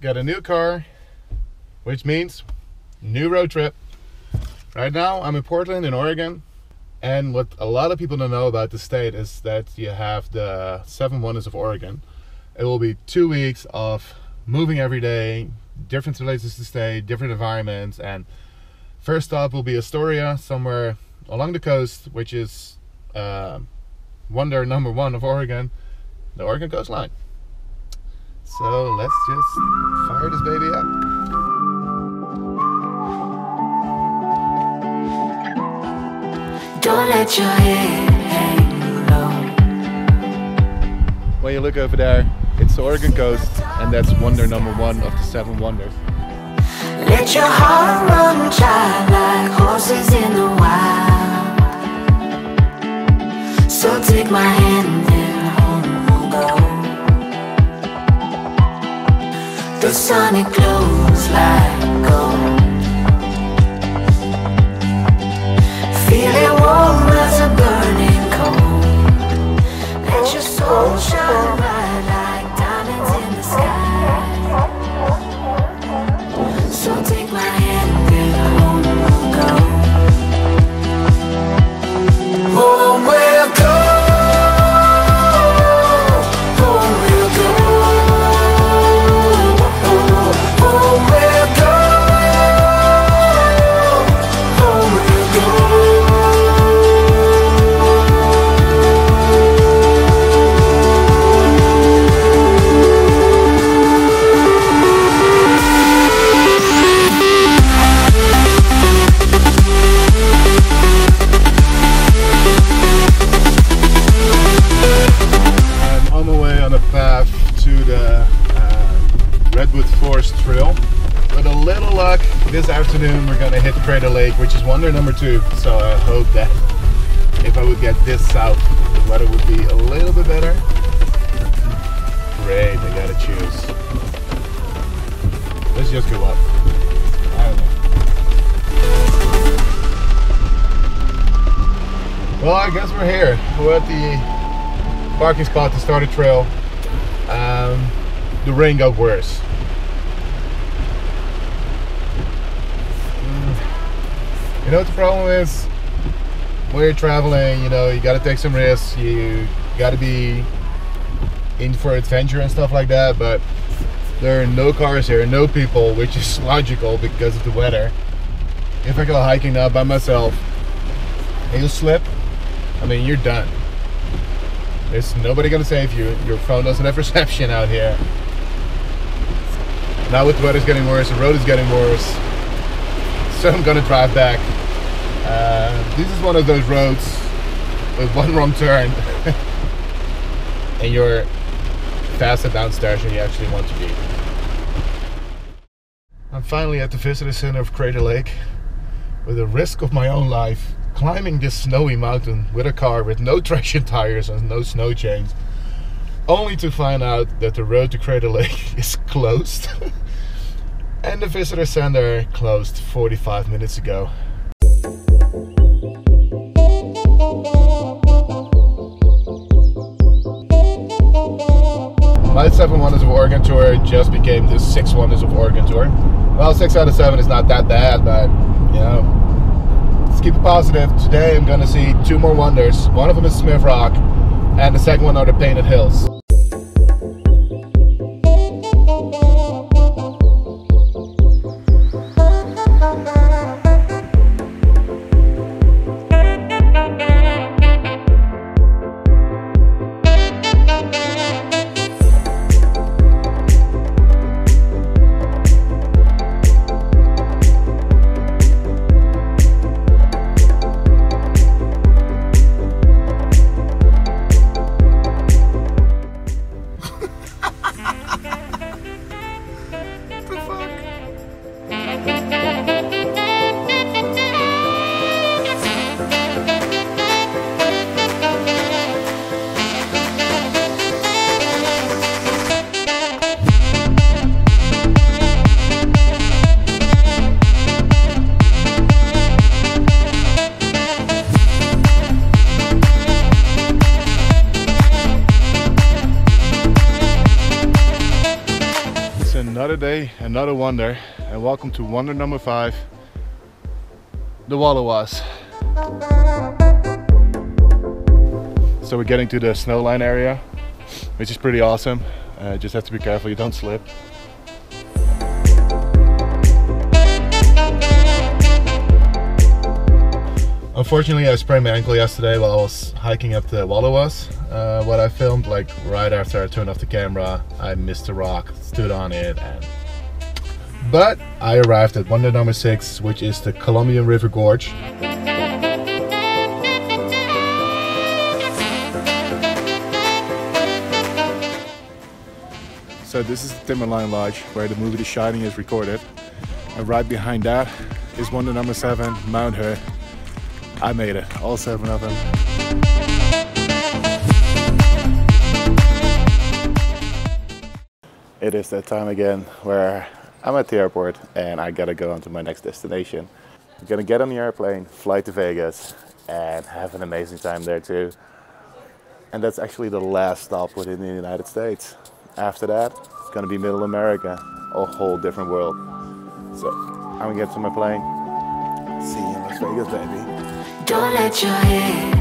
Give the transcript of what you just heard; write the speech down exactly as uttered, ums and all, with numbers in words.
got a new car, which means new road trip. Right now I'm in Portland in Oregon, and what a lot of people don't know about the state is that you have the seven wonders of Oregon. It will be two weeks of moving every day, different places to stay, different environments, and first stop will be Astoria, somewhere along the coast, which is uh, wonder number one of Oregon, the Oregon coastline. So let's just fire this baby up. Don't let your head hang low. When you look over there, it's the Oregon coast, and that's wonder number one of the seven wonders. Let your heart run, child, like horses in the wild. So take my hand and home we'll go. The sun, it glows like gold. Feel it warm as a burning coal. Let your soul shine bright like diamonds in the sky. So take my hand and home we'll go. Home we'll go. Home we'll go. Home we'll go. Home we'll go. Trail. With a little luck, this afternoon we're gonna hit Crater Lake, which is wonder number two. So I hope that if I would get this south, the weather would be a little bit better. Great, I gotta choose. Let's just go up. I don't know. Well, I guess we're here. We're at the parking spot to start a trail. Um, the rain got worse. You know what the problem is? When you're traveling, you know, you gotta take some risks, you gotta be in for adventure and stuff like that, but there are no cars here, no people, which is logical because of the weather. If I go hiking now by myself and you slip, I mean, you're done. There's nobody gonna save you. Your phone doesn't have reception out here. Now with the weather's getting worse, the road is getting worse, so I'm gonna drive back. Uh, this is one of those roads with one wrong turn and you're faster downstairs than you actually want to be. I'm finally at the visitor center of Crater Lake with the risk of my own life, climbing this snowy mountain with a car with no traction tires and no snow chains, only to find out that the road to Crater Lake is closed and the visitor center closed forty-five minutes ago. My seven wonders of Oregon tour just became the six wonders of Oregon tour. Well, six out of seven is not that bad, but you know, let's keep it positive. Today I'm gonna see two more wonders. One of them is Smith Rock, and the second one are the Painted Hills. Another day, another wonder, and welcome to wonder number five, the Wallowas. So we're getting to the snowline area, which is pretty awesome. Uh, just have to be careful you don't slip. Unfortunately, I sprained my ankle yesterday while I was hiking up the Wallowas. Uh, what I filmed, like right after I turned off the camera, I missed a rock, stood on it, and but I arrived at wonder number six, which is the Columbian River Gorge. So this is the Timberline Lodge where the movie The Shining is recorded, and right behind that is wonder number seven, Mount Hood. I made it, all seven of them. It is that time again where I'm at the airport and I gotta go on to my next destination. I'm gonna get on the airplane, fly to Vegas, and have an amazing time there too. And that's actually the last stop within the United States. After that, it's gonna be Middle America, a whole different world. So I'm gonna get to my plane. See you in Las Vegas, baby. Don't let your head